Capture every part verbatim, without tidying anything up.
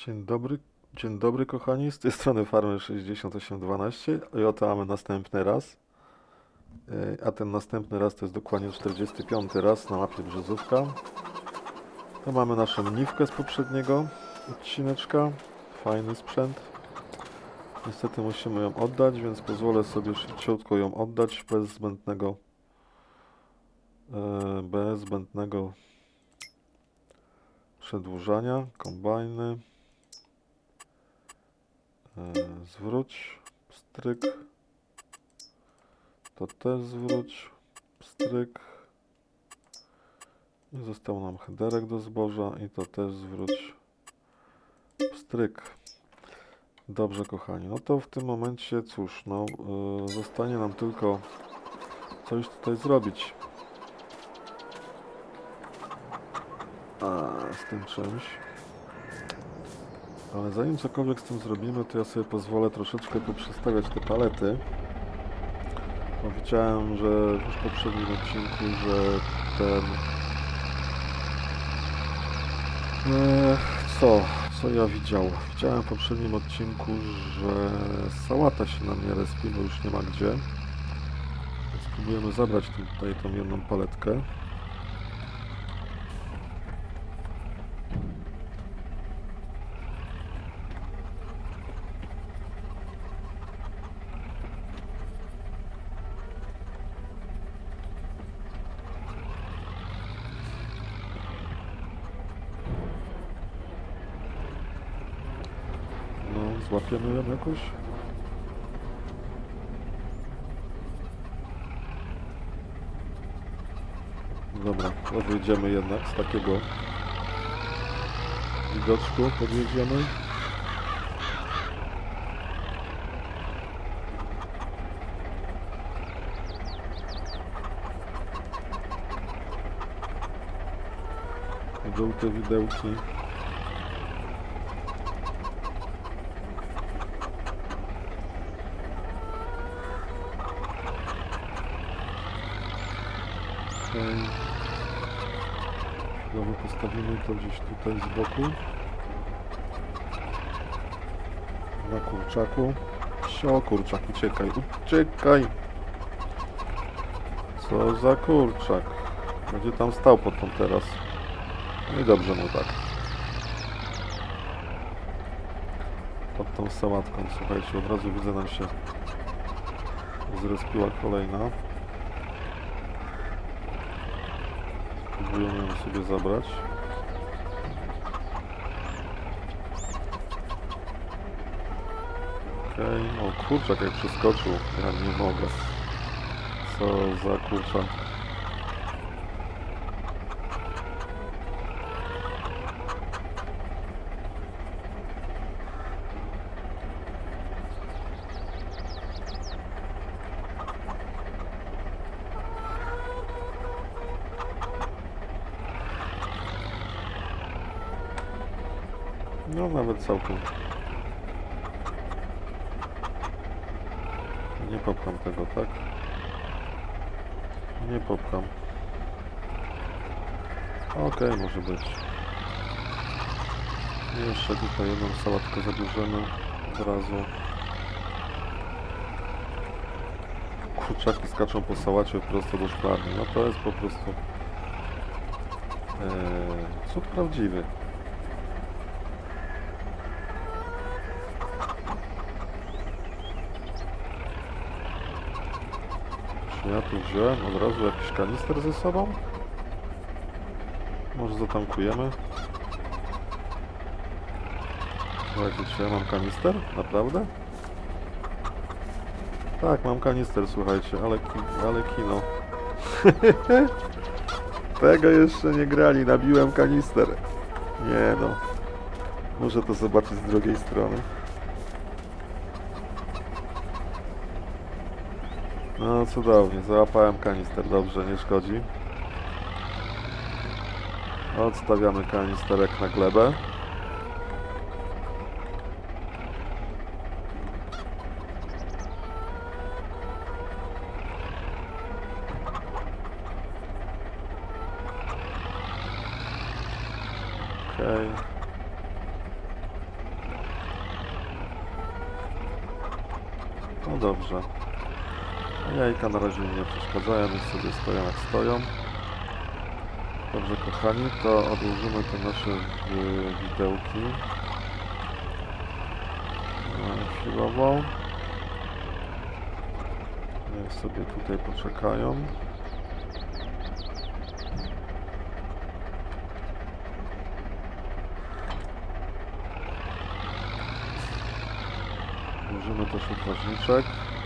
Dzień dobry, dzień dobry kochani, z tej strony Farmer sześćdziesiąt osiem dwanaście i oto mamy następny raz, E, a ten następny raz to jest dokładnie czterdziesty piąty raz na mapie Brzozówka. To mamy naszą niwkę z poprzedniego odcineczka, fajny sprzęt. Niestety musimy ją oddać, więc pozwolę sobie szybciutko ją oddać bez zbędnego, e, bez zbędnego przedłużania. Kombajny. E, zwróć, stryk, to też zwróć, stryk i został nam headerek do zboża i to też zwróć, stryk. Dobrze kochani, no to w tym momencie cóż, no e, zostanie nam tylko coś tutaj zrobić. A, z tym czymś. Ale zanim cokolwiek z tym zrobimy, to ja sobie pozwolę troszeczkę poprzestawiać te palety. Bo widziałem, że już w poprzednim odcinku, że ten... Eee, co? Co ja widział? Widziałem w poprzednim odcinku, że sałata się na mnie respi, bo już nie ma gdzie. Więc spróbujemy zabrać tutaj tą jedną paletkę. Złapiemy ją jakoś? Dobra, to wyjdziemy jednak z takiego widoczku, podjedziemy. Żółte widełki. Znowu postawimy to gdzieś tutaj z boku. Na kurczaku. Sio, kurczak, uciekaj, uciekaj! Co za kurczak? Będzie tam stał pod tą teraz. No i dobrze mu tak. Pod tą sałatką, słuchajcie, od razu widzę, nam się zrespiła kolejna. Spróbujemy ją sobie zabrać. Okej, okay. O kurczak jak przeskoczył, ja nie mogę. Co za kurczak. No nawet całkiem. Nie popcham tego, tak? Nie popcham. Okej, okay, może być. Jeszcze tutaj jedną sałatkę zabierzemy od razu. Kurczaki skaczą po sałacie prosto do szklarni. No to jest po prostu eee, cud prawdziwy. Ja tu wziąłem od razu jakiś kanister ze sobą. Może zatankujemy. Słuchajcie, czy ja mam kanister? Naprawdę? Tak, mam kanister, słuchajcie, ale, ale kino. Tego jeszcze nie grali, nabiłem kanister. Nie no. Muszę to zobaczyć z drugiej strony. No cudownie, załapałem kanister, dobrze, nie szkodzi. Odstawiamy kanisterek na glebę. Okej. Okay. No dobrze. Jajka na razie mi nie przeszkadzają, niech sobie stoją jak stoją. Dobrze kochani, to odłożymy te nasze widełki chwilową. Niech sobie tutaj poczekają. Użymy też odważniczek.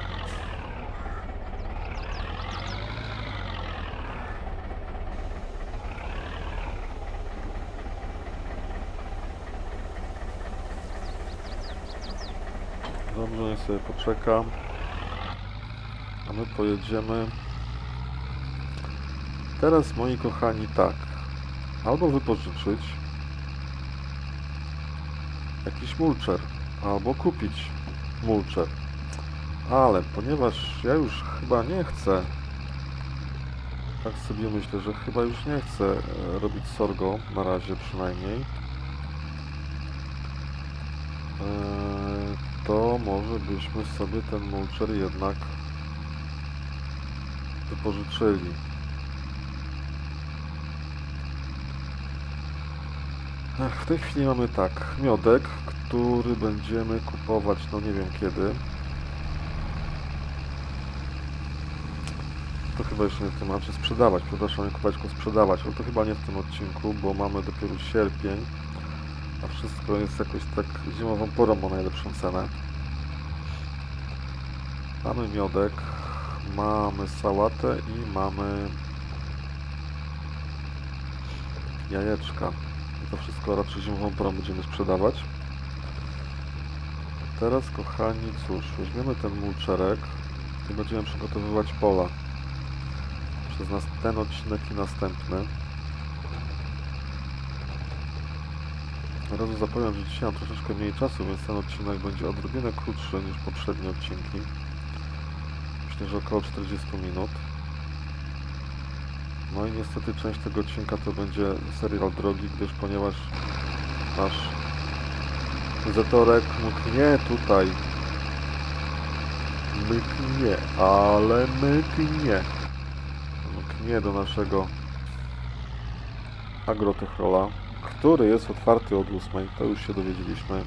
Dobrze, niech sobie poczeka. A my pojedziemy. Teraz, moi kochani, tak. Albo wypożyczyć jakiś mulcher, albo kupić mulcher. Ale ponieważ ja już chyba nie chcę, tak sobie myślę, że chyba już nie chcę robić sorgo, na razie przynajmniej, to może byśmy sobie ten mulcher jednak wypożyczyli. Ach, w tej chwili mamy tak, miodek, który będziemy kupować, no nie wiem kiedy. To chyba jeszcze nie w tym, znaczy sprzedawać, przepraszam, nie kupować, tylko sprzedawać, ale to chyba nie w tym odcinku, bo mamy dopiero sierpień, a wszystko jest jakoś tak zimową porą ma najlepszą cenę. Mamy miodek, mamy sałatę i mamy jajeczka. I to wszystko raczej zimową porą będziemy sprzedawać. Teraz, kochani, cóż, weźmiemy ten mulcherek i będziemy przygotowywać pola. Przez nas ten odcinek i następny. Od razu zapowiem, że dzisiaj mam troszeczkę mniej czasu, więc ten odcinek będzie odrobinę krótszy niż poprzednie odcinki. Myślę, że około czterdzieści minut. No i niestety część tego odcinka to będzie serial drogi, gdyż ponieważ nasz Zetorek mknie tutaj. Mknie, ale mknie. Mknie do naszego Agrotechrola, który jest otwarty od ósmej, to już się dowiedzieliśmy.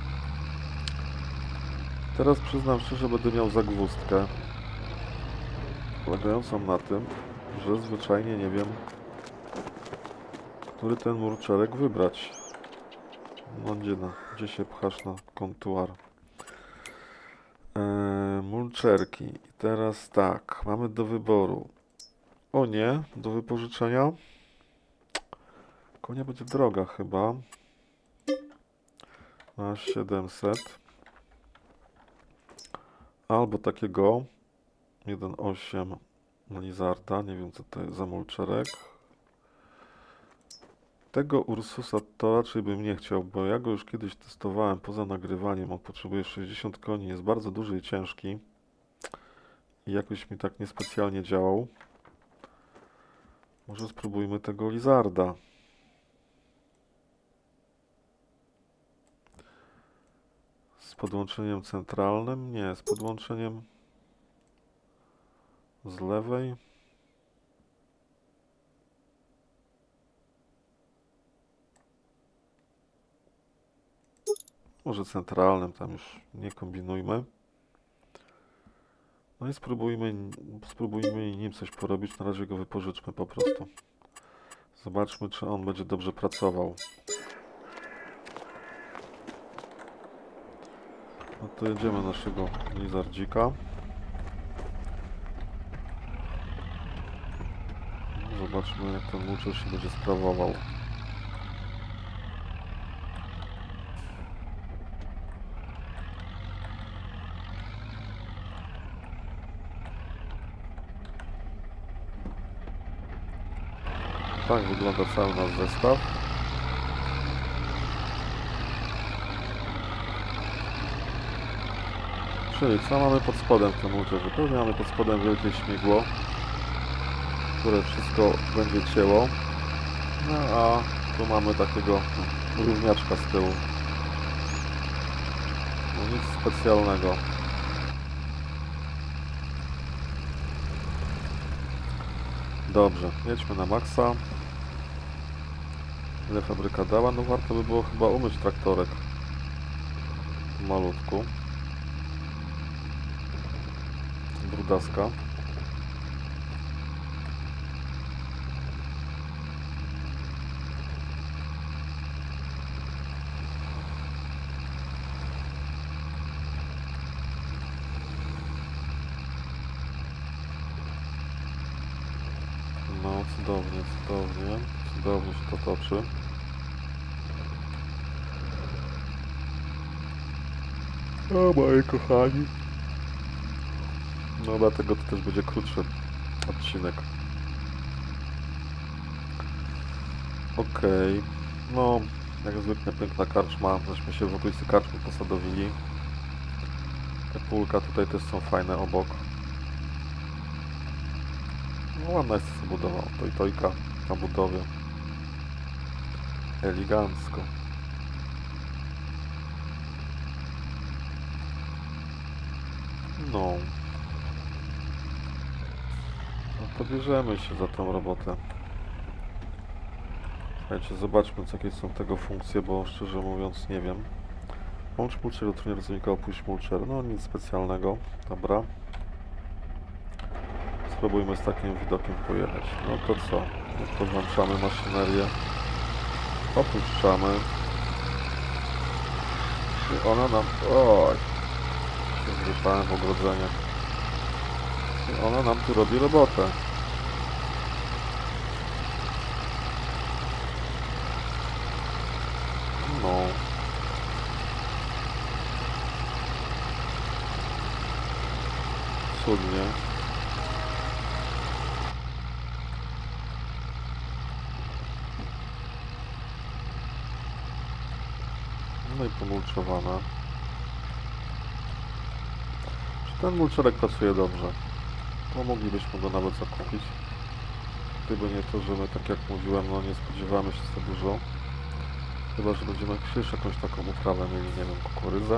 Teraz przyznam szczerze, będę miał zagwozdkę polegającą na tym, że zwyczajnie nie wiem, który ten mulcherek wybrać. No gdzie, na, gdzie się pchasz na kontuar? Eee, mulcherki. I teraz tak, mamy do wyboru. O nie, do wypożyczenia. Konia będzie droga chyba. Na siedemset. Albo takiego jeden osiem Lizarda, nie wiem co to jest za mulcherek. Tego Ursusa to raczej bym nie chciał, bo ja go już kiedyś testowałem poza nagrywaniem. On potrzebuje sześćdziesiąt koni, jest bardzo duży i ciężki. I jakoś mi tak niespecjalnie działał. Może spróbujmy tego Lizarda. Z podłączeniem centralnym? Nie, z podłączeniem z lewej. Może centralnym, tam już nie kombinujmy. No i spróbujmy, spróbujmy nim coś porobić. Na razie go wypożyczmy po prostu. Zobaczmy, czy on będzie dobrze pracował. No to jedziemy naszego Lizardzika. Zobaczmy, jak ten mulcher się będzie sprawował. Tak wygląda cały nasz zestaw. Czyli co mamy pod spodem w tym mulcherze? Pewnie mamy pod spodem wielkie śmigło, które wszystko będzie cięło. No a tu mamy takiego równiaczka z tyłu. No nic specjalnego. Dobrze, jedźmy na maksa. Ile fabryka dała? No warto by było chyba umyć traktorek. Malutku. Brudaska. No, cudownie, cudownie. Cudownie się to toczy. O, moi kochani. No, dlatego to też będzie krótszy odcinek. Okej. Okay. No, jak zwykle piękna karczma. Żeśmy się w okolicy karczmy posadowili. Te pólka tutaj też są fajne obok. No, ładna jest ta budowa. To i tojka na budowie. Elegancko. No. No to bierzemy się za tą robotę. Słuchajcie, zobaczmy, co, jakie są tego funkcje, bo szczerze mówiąc nie wiem. Łącz mulcher, utrudnia pracownika, opuść mulcher. No nic specjalnego. Dobra. Spróbujmy z takim widokiem pojechać. No to co? No to włączamy maszynerię. Opuszczamy. I ona nam... Oj! Się zrypałem w ogrodzenie. I ona nam tu robi robotę. No. Cudnie. No i pomulczowana. Czy ten mulczerek pracuje dobrze? To moglibyśmy go nawet zakupić. Gdyby nie to, że my, tak jak mówiłem, no nie spodziewamy się za dużo. Chyba że będziemy jeszcze jakąś taką uprawę mieli, nie wiem, kukurydzę.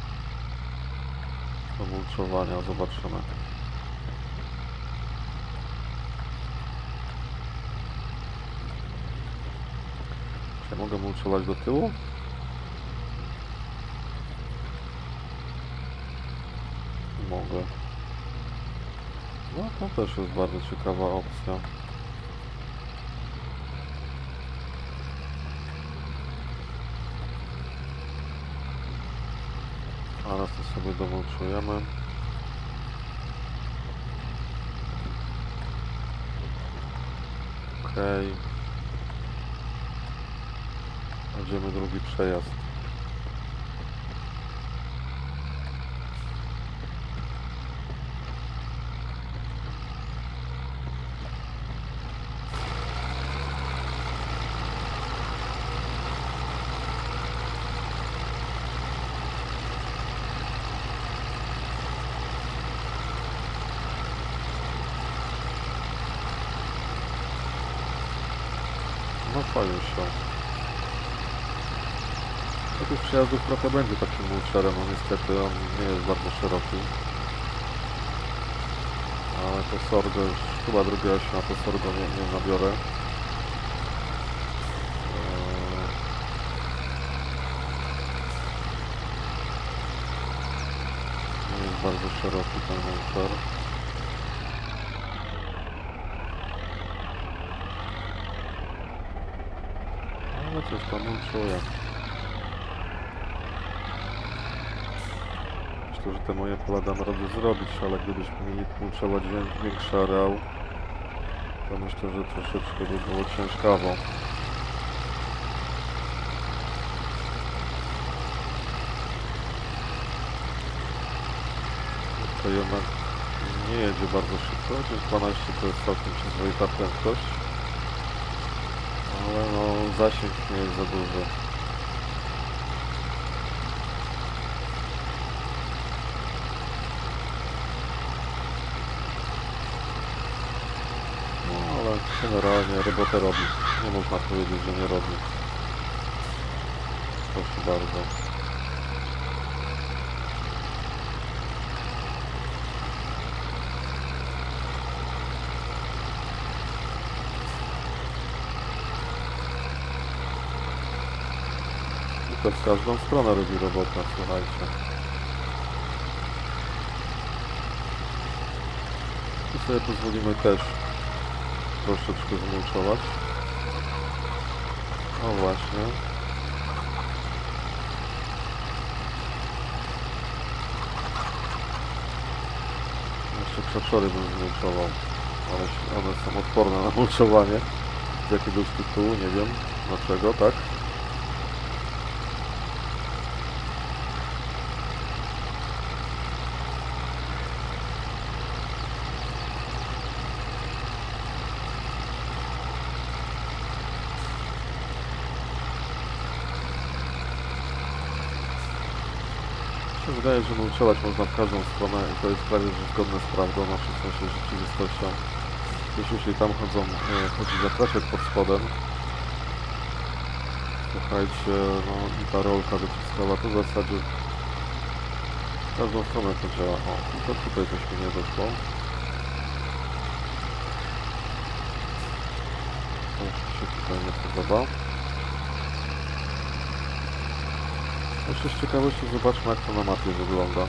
Do mulczowania zobaczymy. Czy ja mogę mulczować do tyłu? Mogę. No to też jest bardzo ciekawa opcja. Teraz to sobie domulczujemy. Okej. Będziemy drugi przejazd. No fajnie się. Takich przejazdów trochę będzie takim mulcherem, no niestety on nie jest bardzo szeroki. Ale to sorgo już, chyba drugi raz się na to sorgo nie, nie nabiorę. Eee... Nie jest bardzo szeroki ten mulcher. Ale coś tam mulczuje. Myślę, że te moje pola dam radę zrobić, ale gdybyśmy mieli mulczować większy areał, to myślę, że troszeczkę by było ciężkawo. To jednak nie jedzie bardzo szybko, chociaż dwanaście to jest całkiem przyzwoita prędkość. Ale no, zasięg nie jest za duży. No, ale generalnie robotę robi. Nie można powiedzieć, że nie robi. Proszę bardzo. to w każdą stronę robi robota, słuchajcie. Tu sobie pozwolimy też troszeczkę zmulczować. O właśnie. Jeszcze krzaczory bym zmulczował, ale one są odporne na mulczowanie z jakiegoś tytułu, nie wiem dlaczego, tak? Mi się wydaje, że mulczować można w każdą stronę i to jest prawie że zgodne z prawdą, znaczy w sensie z rzeczywistością. Jeśli tam chodzą, e, chodzi wiatraczek pod spodem, słuchajcie, no i ta rolka dociskała, to w zasadzie w każdą stronę to działa. O, tylko tutaj coś mi nie doszło. To już mi się tutaj nie podoba. Jeszcze z ciekawości zobaczmy, jak to na mapie wygląda.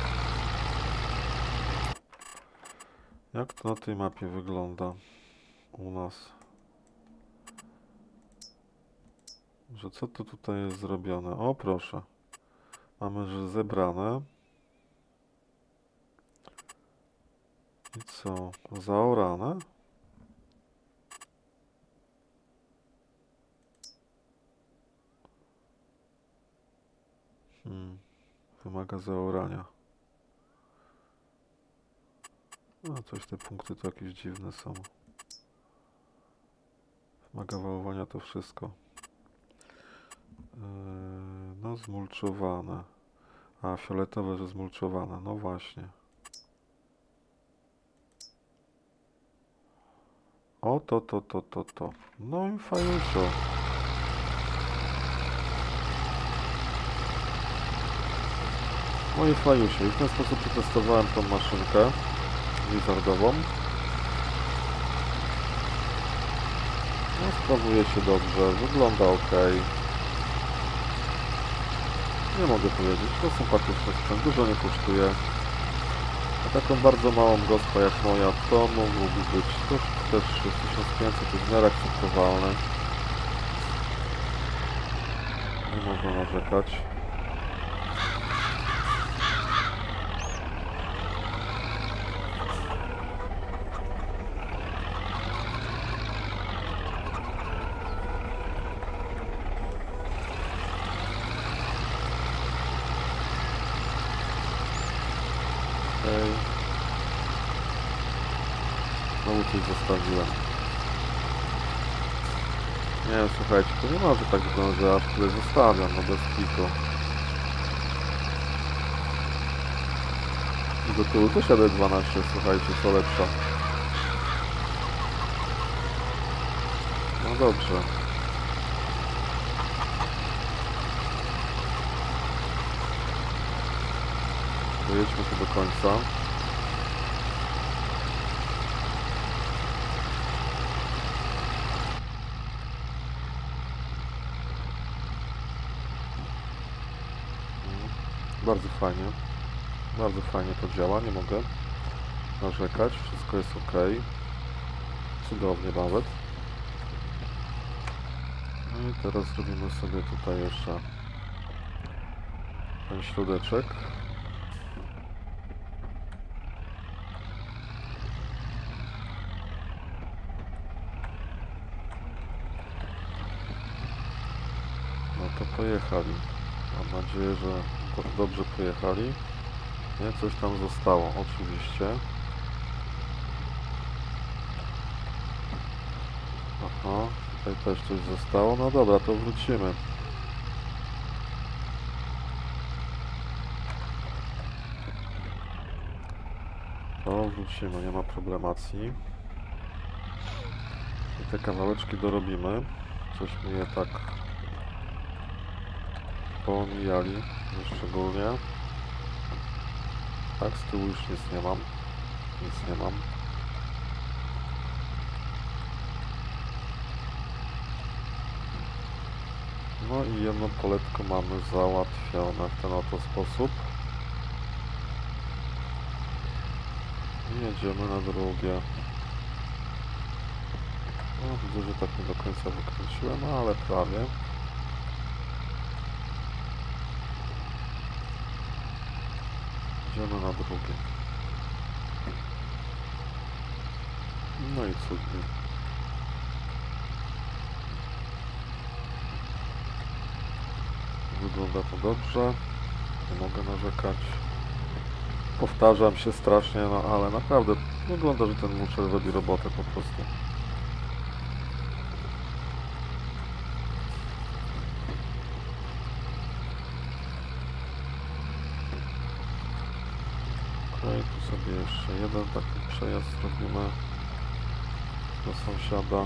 Jak to na tej mapie wygląda u nas? Że co to tutaj jest zrobione? O, proszę. Mamy, że zebrane. I co? Zaorane? Hmm. Wymaga zaorania. No, coś te punkty to jakieś dziwne są. Wymaga wałowania to wszystko. Yy, no, zmulczowane. A, fioletowe, że zmulczowane. No właśnie. O, to, to, to, to, to. No i fajniejszo. No i flajusie. I w ten sposób przetestowałem tą maszynkę wizardową. No, sprawuje się dobrze, wygląda ok. Nie mogę powiedzieć, to sympatyczny sprzęt, dużo nie kosztuje. A taką bardzo małą gospę jak moja, to mogłoby być to też tysiąc pięćset, jest w miarę akceptowalne. Nie można narzekać. Okej. Znowu coś zostawiłem. Nie, słuchajcie, to nie może tak wyglądać, że aż tyle zostawiam, no bez kitu. I do tyłu też jadę dwanaście, słuchajcie, co lepsza. No dobrze. Dojedźmy to do końca. Bardzo fajnie. Bardzo fajnie to działa, nie mogę narzekać. Wszystko jest ok. Cudownie nawet. No i teraz zrobimy sobie tutaj jeszcze ten środeczek. No to pojechali. Mam nadzieję, że dobrze pojechali. Nie, coś tam zostało, oczywiście. Aha, tutaj też coś zostało. No dobra, to wrócimy. To wrócimy, nie ma problemacji. I te kawałeczki dorobimy. Coś mi je tak poomijali, szczególnie. Tak, z tyłu już nic nie mam. Nic nie mam. No i jedno poletko mamy załatwione w ten oto sposób. I jedziemy na drugie. No, widzę, że tak nie do końca wykręciłem, no, ale prawie. Idziemy na drugie. No i cudnie. Wygląda to dobrze. Nie mogę narzekać. Powtarzam się strasznie, no ale naprawdę wygląda, że ten mulcher robi robotę po prostu. Okej, tu sobie jeszcze jeden taki przejazd zrobimy do sąsiada.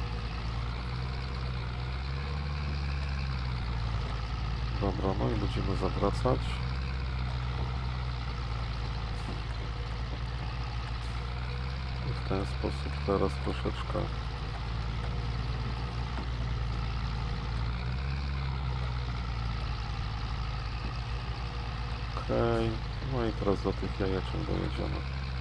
Dobra, no i będziemy zawracać. I w ten sposób teraz troszeczkę okej, no i teraz do tych jajeczek dojedziemy.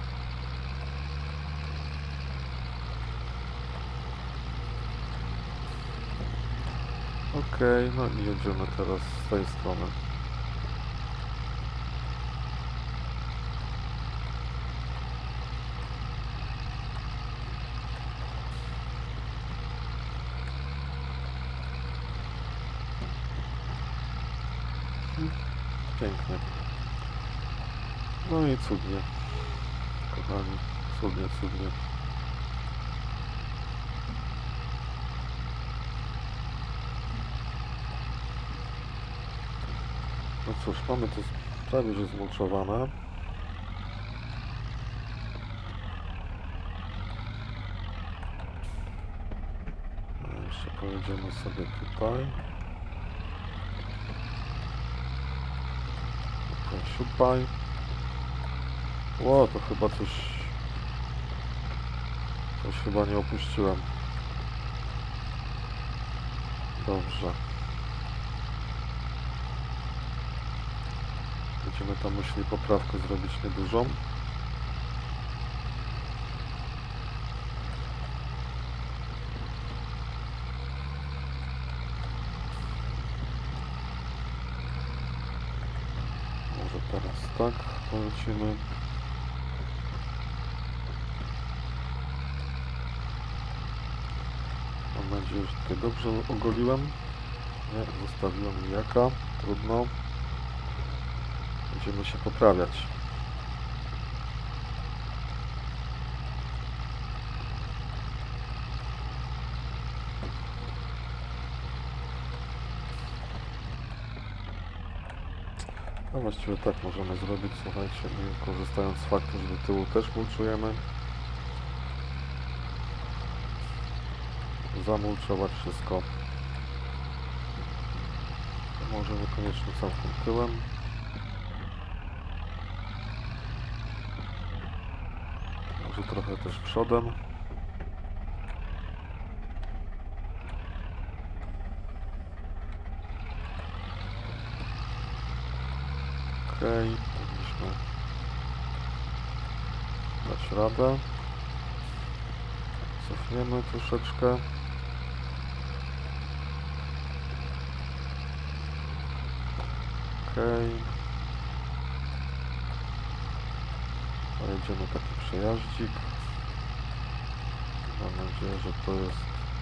Okej, no i jedziemy teraz z tej strony. Pięknie. No i cudnie. Kochani, cudnie, cudnie. No cóż, mamy to prawie że zmulczowane. No, jeszcze pojedziemy sobie tutaj. Siupaj. Ło, to chyba coś... Coś chyba nie opuściłem. Dobrze. Będziemy tam musieli poprawkę zrobić niedużą. Może teraz tak polecimy. Mam nadzieję, że tutaj dobrze ogoliłem. Nie, zostawiłem nijaka. Trudno. Będziemy się poprawiać. No właściwie tak możemy zrobić, słuchajcie, i korzystając z faktu, że do tyłu też mulczujemy. Zamulczować wszystko. Może niekoniecznie całkiem tyłem. Może trochę też przodem. Okej, powinniśmy dać radę. Cofniemy troszeczkę. Okej. Pojedziemy taki przejaździk. Mam nadzieję, że to jest...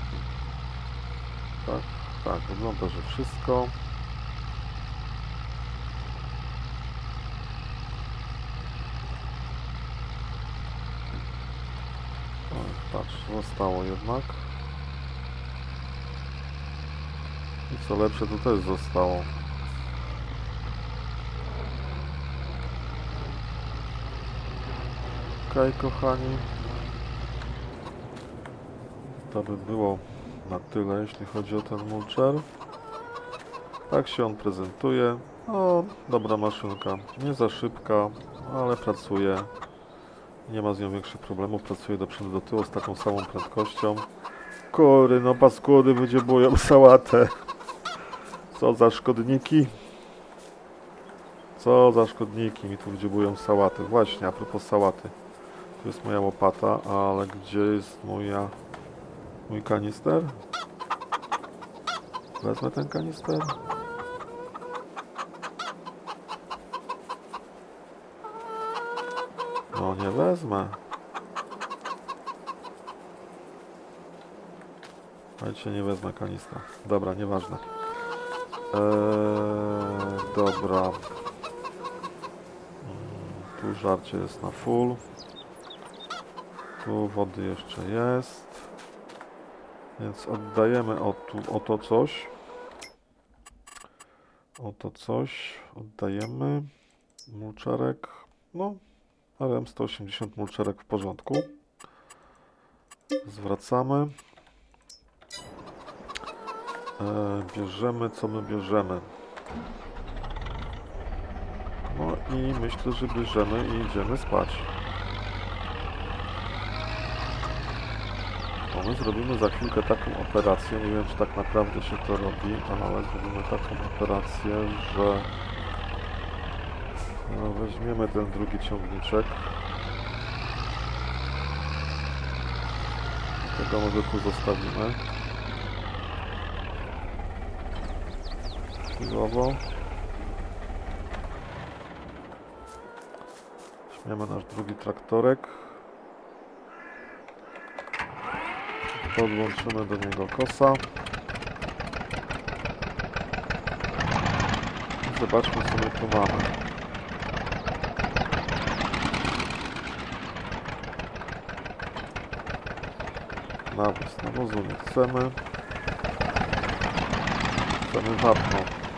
Tak, tak, wygląda, że wszystko. Oj, patrz, zostało jednak. I co lepsze, to też zostało. Okej, kochani. To by było na tyle, jeśli chodzi o ten mulcher. Tak się on prezentuje. No, dobra maszynka. Nie za szybka, ale pracuje. Nie ma z nią większych problemów. Pracuje do przodu, do tyłu z taką samą prędkością. Kury, no paskudy będzie boją sałatę. Co za szkodniki? Co za szkodniki mi tu wdziobują sałaty. Właśnie, a propos sałaty. Tu jest moja łopata, ale gdzie jest moja... mój kanister? Wezmę ten kanister? No nie wezmę. Słuchajcie, nie wezmę kanistra. Dobra, nieważne. Eee, dobra. Hmm, tu żarcie jest na full. Tu wody jeszcze jest. Więc oddajemy o, tu, o to coś. O to coś. Oddajemy. Mulczarek. No. R M sto osiemdziesiąt mulczarek w porządku. Zwracamy. E, bierzemy, co my bierzemy. No i myślę, że bierzemy i idziemy spać. No my zrobimy za chwilkę taką operację, nie wiem czy tak naprawdę się to robi, ale zrobimy taką operację, że no, weźmiemy ten drugi ciągniczek. Tego może tu zostawimy. Chwilowo. Weźmiemy nasz drugi traktorek. Podłączymy do niego kosa. I zobaczmy, co my tu mamy. Nawóz, nawozu nie chcemy. Chcemy wapno.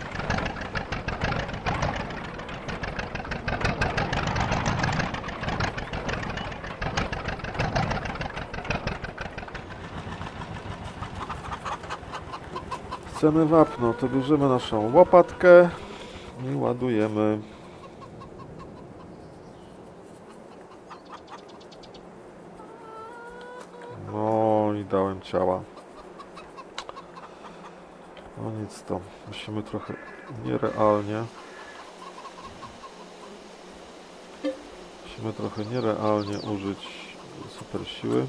Chcemy wapno, to bierzemy naszą łopatkę i ładujemy. No i dałem ciała. No nic to, musimy trochę nierealnie. Musimy trochę nierealnie użyć super siły.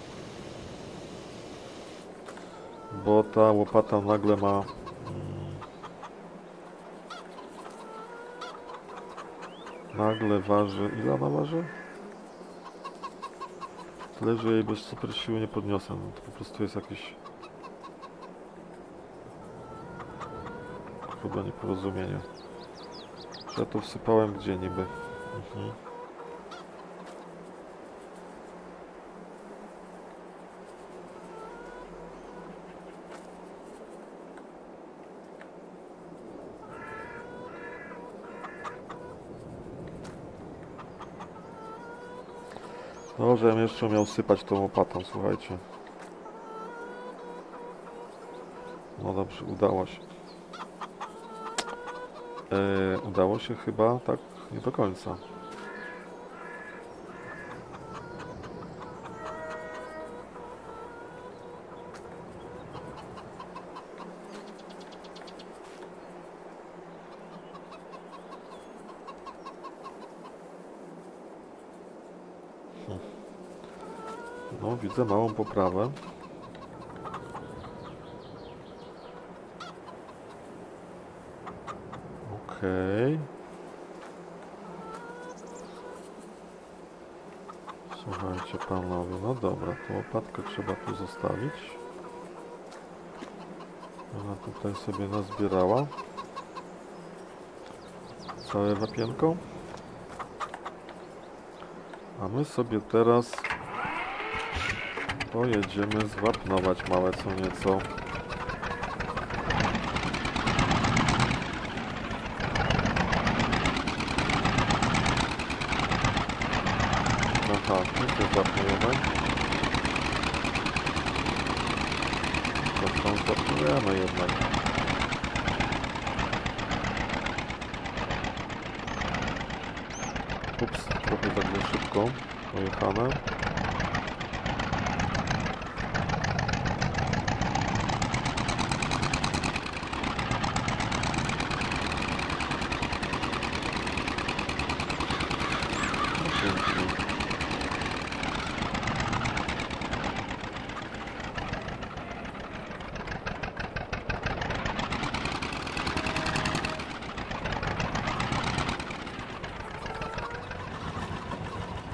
Bo ta łopata nagle ma hmm, nagle waży, ile ona waży? Tyle, że jej bez super siły nie podniosę, no to po prostu jest jakieś chyba nieporozumienie. Że ja to wsypałem gdzie niby. Mhm. No, żebym jeszcze miał sypać tą łopatą, słuchajcie. No dobrze, udało się. Eee, udało się chyba, tak, nie do końca. No, widzę małą poprawę. Okej. Słuchajcie panowie, no dobra, to łopatkę trzeba tu zostawić. Ona tutaj sobie nazbierała. Całe wapienko. A my sobie teraz pojedziemy zwapnować małe co nieco. Aha, my się zwapnujemy. To tą zwapnujemy jednak. Ups, trochę tak za szybko pojechane.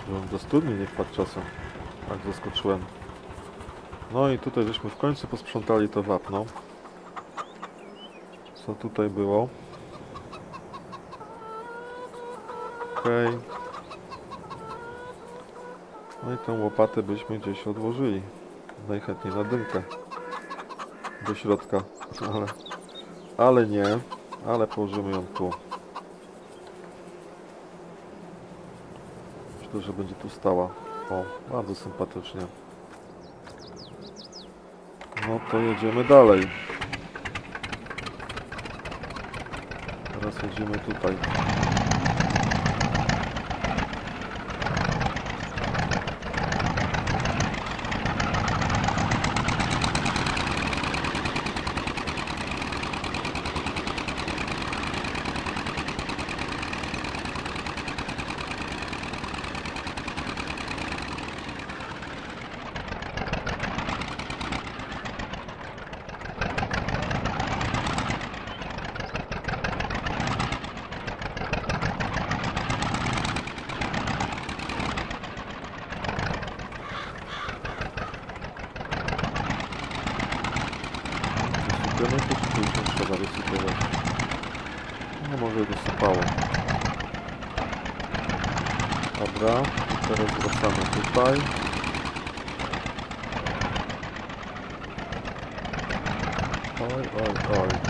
Żebym do studni nie wpadł czasem. Tak zaskoczyłem. No i tutaj żeśmy w końcu posprzątali to wapno. Co tutaj było? Okej. Okay. No i tę łopatę byśmy gdzieś odłożyli. Najchętniej na dymkę. Do środka. Ale, ale nie. Ale położymy ją tu. Myślę, że będzie tu stała. O, bardzo sympatycznie. No to jedziemy dalej. Teraz jedziemy tutaj. No to już trzeba wysypywać. No może dosypało. Dobra, i teraz wracamy tutaj. Oj, oj, oj.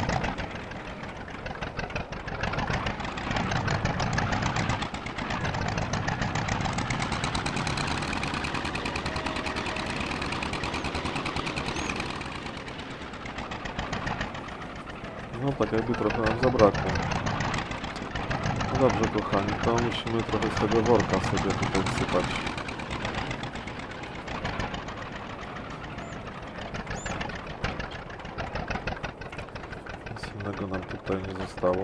No tak jakby trochę nam zabrakło. No dobrze kochani, to musimy trochę z tego worka sobie tutaj wsypać. Nic innego nam tutaj nie zostało.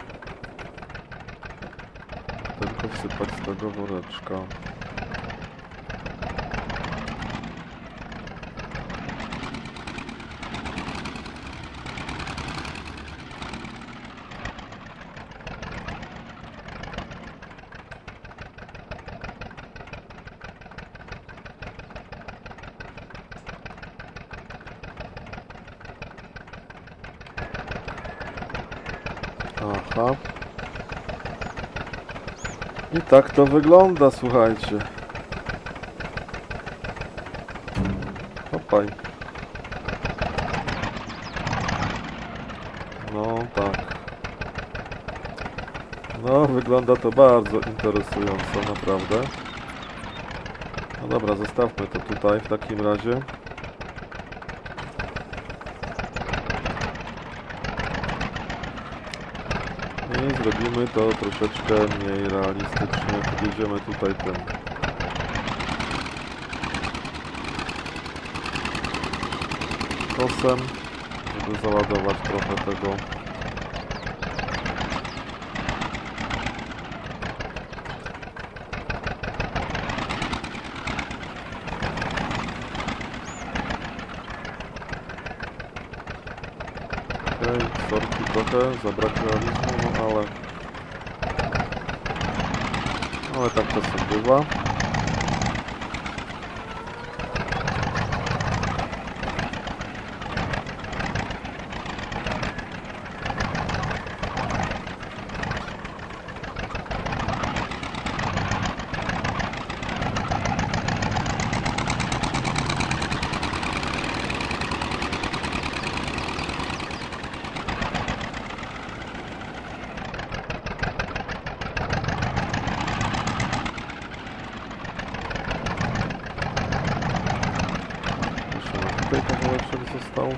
Tylko wsypać z tego woreczka. Aha. I tak to wygląda, słuchajcie. Hopaj. No tak. No, wygląda to bardzo interesująco, naprawdę. No dobra, zostawmy to tutaj w takim razie. I zrobimy to troszeczkę mniej realistycznie. Podjedziemy tutaj tym kosem, żeby załadować trochę tego. Okej, okay, sorki trochę, zabrak realizmu, no ale... Ale tak czasem bywa. Tutaj kawałeczek został.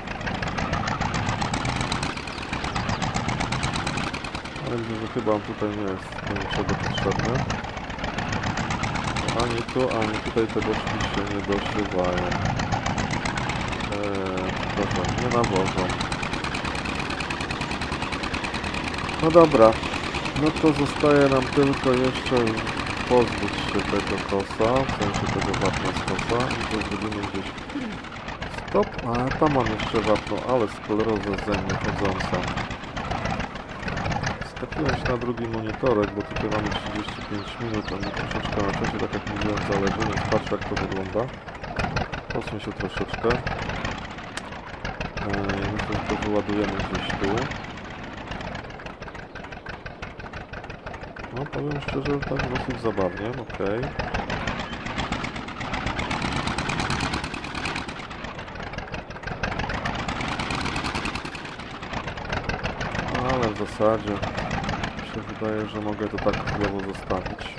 Ale widzę, że chyba on tutaj nie jest do niczego potrzebny. Ani tu, ani tutaj te boczki się nie doszywają. Eee, proszę, nie nawożą. No dobra, no to zostaje nam tylko jeszcze pozbyć się tego kosa, w sensie tego wapna z kosa i to zrobimy gdzieś. Stop, a tam mam jeszcze wapno, ale skleroza ze mnie chodząca. Przestawiłem się na drugi monitorek, bo tutaj mamy trzydzieści pięć minut, a mi troszeczkę na czasie, tak jak mówiłem, zależy, więc patrzę jak to wygląda. Posuń się troszeczkę. Eee, myślę, że to wyładujemy gdzieś tu. No powiem szczerze, tak dosyć zabawnie, okej. Ale w zasadzie mi się wydaje, że mogę to tak chwilowo zostawić.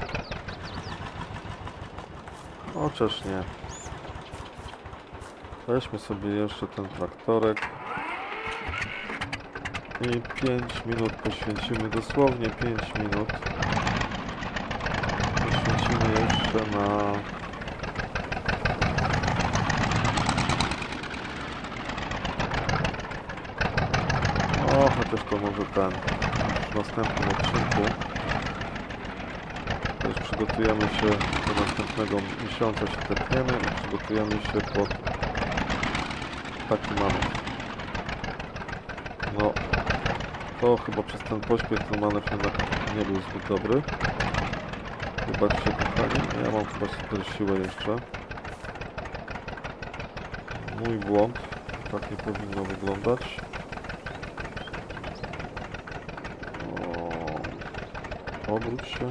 Chociaż nie. Weźmy sobie jeszcze ten traktorek. I pięć minut poświęcimy, dosłownie pięć minut. Poświęcimy jeszcze na... O, chociaż to może ten, w następnym odcinku. To już przygotujemy się do następnego miesiąca, się tepniemy i przygotujemy się pod taki manewr. No, to chyba przez ten pośpiech ten manewr jednak nie był zbyt dobry. Wybaczcie kochani, ja mam chyba super siłę jeszcze. Mój błąd, tak nie powinno wyglądać. O, obróć się.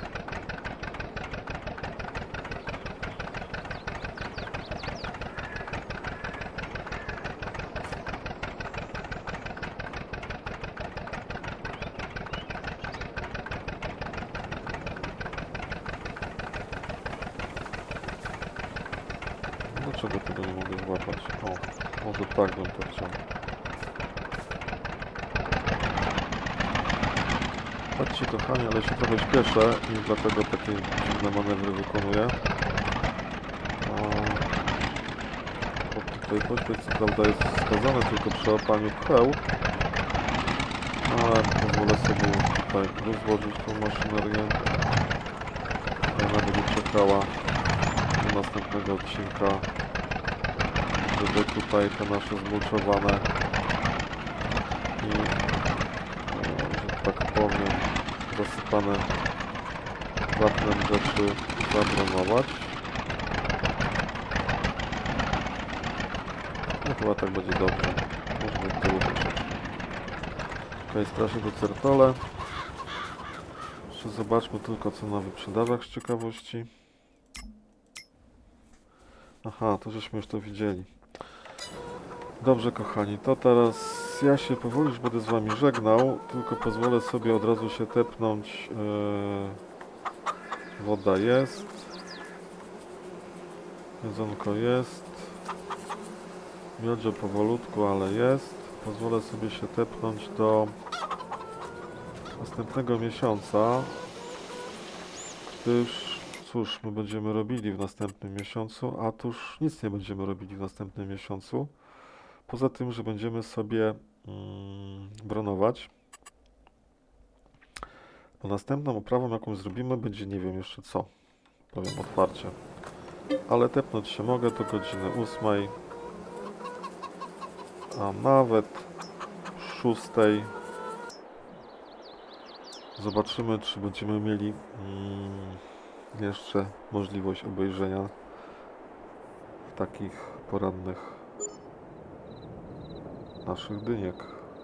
Dlaczego tego nie mogę złapać? O, może tak bym to chciał. Patrzcie kochani, ale się trochę śpieszę i dlatego takie dziwne manewry wykonuję. Bo tutaj pośpiech co prawda jest wskazany tylko przy łapaniu pcheł. Ale pozwolę sobie tutaj rozłożyć tą maszynerię. Ona będzie czekała do następnego odcinka, żeby tutaj te nasze zmulczowane i, że tak powiem, zasypane wapnem rzeczy zabronować. No chyba tak będzie dobrze. Może być tyłu troszeczkę. Okej, straszę do certole. Jeszcze zobaczmy tylko co na wyprzedażach z ciekawości. Aha, to żeśmy już to widzieli. Dobrze kochani, to teraz ja się powoli już będę z wami żegnał, tylko pozwolę sobie od razu się tepnąć. Yy, woda jest. Jedzonko jest. Miodzio powolutku, ale jest. Pozwolę sobie się tepnąć do następnego miesiąca, gdyż cóż my będziemy robili w następnym miesiącu, a tuż nic nie będziemy robili w następnym miesiącu. Poza tym, że będziemy sobie mm, bronować. Bo następną oprawą, jaką zrobimy, będzie nie wiem jeszcze co. Powiem otwarcie. Ale tepnąć się mogę do godziny ósmej. A nawet szóstej. Zobaczymy, czy będziemy mieli mm, jeszcze możliwość obejrzenia takich porannych naszych dyniek.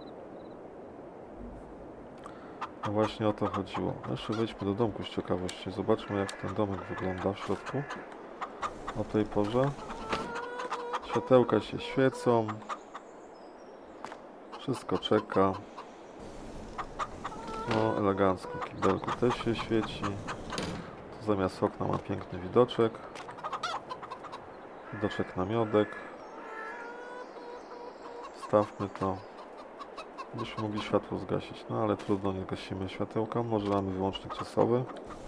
No właśnie o to chodziło. Jeszcze wejdźmy do domku z ciekawości. Zobaczmy jak ten domek wygląda w środku. O tej porze. Światełka się świecą. Wszystko czeka. No elegancko. Kibelku też się świeci. Tu zamiast okna ma piękny widoczek. Widoczek na miodek. Stawmy to. Byśmy mogli światło zgasić. No ale trudno, nie gasimy światełka. Może mamy wyłącznik czasowy.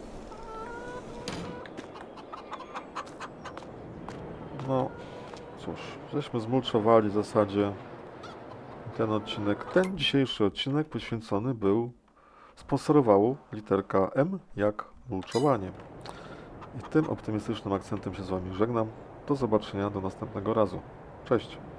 No cóż, żeśmy zmulczowali w zasadzie ten odcinek. Ten dzisiejszy odcinek poświęcony był, sponsorowało literka M jak mulczowanie. I tym optymistycznym akcentem się z wami żegnam. Do zobaczenia do następnego razu. Cześć!